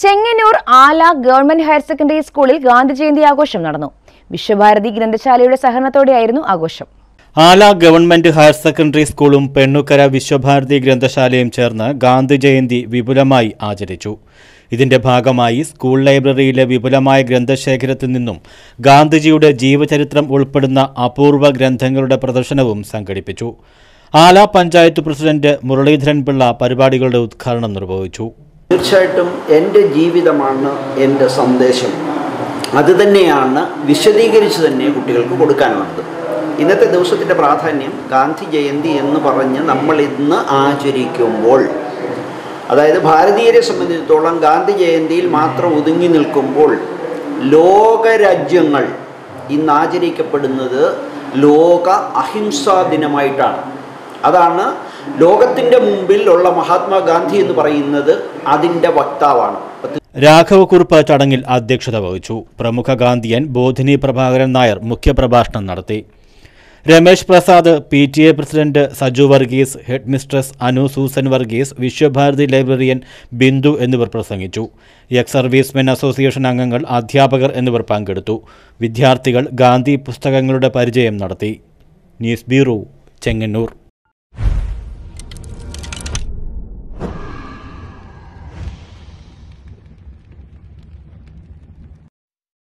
ചെങ്ങന്നൂർ ആല government higher secondary സ്കൂളിൽ ഗാന്ധി ജയന്തി ആഘോഷം നടന്നു. വിശ്വഭാരതി ഗ്രന്ഥശാലയുടെ സഹകരണത്തോടെയായിരുന്നു ആഘോഷം. ആല ഗവൺമെന്റ് ഹയർ സെക്കൻഡറി സ്കൂളും പെണ്ണുക്കര വിശ്വഭാരതി ഗ്രന്ഥശാലയും ചേർന്ന് ഗാന്ധി ജയന്തി വിപുലമായി ആചരിച്ചു. ഇതിന്റെ ഭാഗമായി സ്കൂൾ ലൈബ്രറിയിലെ വിപുലമായ ഗ്രന്ഥശേഖരത്തിൽ നിന്നും ഗാന്ധിജിയുടെ ജീവചരിത്രം ഉൾപ്പെടുന്ന അപൂർവ ഗ്രന്ഥങ്ങളുടെ പ്രദർശനവും സംഘടിപ്പിച്ചു. ആല പഞ്ചായത്ത് പ്രസിഡന്റ് മുരളീധരൻ പിള്ള പരിപാടികളുടെ ഉദ്ഘാടനം നിർവഹിച്ചു. തീർച്ചയായിട്ടും എൻ്റെ ജീവിതമാണ് എൻ്റെ സന്ദേശം. അതുതന്നെയാണ് വിശദീകരിച്ച് തന്നെ കുട്ടികൾക്ക് കൊടുക്കാനുള്ളത്. ഇന്നത്തെ ദിവസത്തിൻ്റെ പ്രാധാന്യം ഗാന്ധി ജയന്തി എന്ന് പറഞ്ഞ് നമ്മൾ ഇന്ന് ആചരിക്കുമ്പോൾ, അതായത് ഭാരതീയരെ സംബന്ധിച്ചിടത്തോളം ഗാന്ധി ജയന്തിയിൽ മാത്രം ഒതുങ്ങി നിൽക്കുമ്പോൾ ലോകരാജ്യങ്ങൾ ഇന്ന് ആചരിക്കപ്പെടുന്നത് ലോക അഹിംസാ ദിനമായിട്ടാണ്. അതാണ് ലോകത്തിൻ്റെ മുമ്പിൽ ഉള്ള മഹാത്മാഗാന്ധി എന്ന് പറയുന്നത് അതിൻ്റെ വക്താവാണ്. രാഘവക്കുറുപ്പ് ചടങ്ങിൽ അധ്യക്ഷത വഹിച്ചു. പ്രമുഖ ഗാന്ധിയൻ ബോധിനി പ്രഭാകരൻ നായർ മുഖ്യപ്രഭാഷണം നടത്തി. Ramesh Prasad, PTA president Saju Varghese, head mistress Anu Susan Varghese, Vishwabharati librarian Bindu എന്നിവർ പ്രസംഗിച്ചു. എക്സ് സർവീസ്മെൻ അസോസിയേഷൻ അംഗങ്ങൾ, അധ്യാപകർ എന്നിവർ പങ്കെടുത്തു. വിദ്യാർത്ഥികൾ ഗാന്ധി പുസ്തകങ്ങളുടെ പരിചയം നടത്തി. News bureau, Chengannur.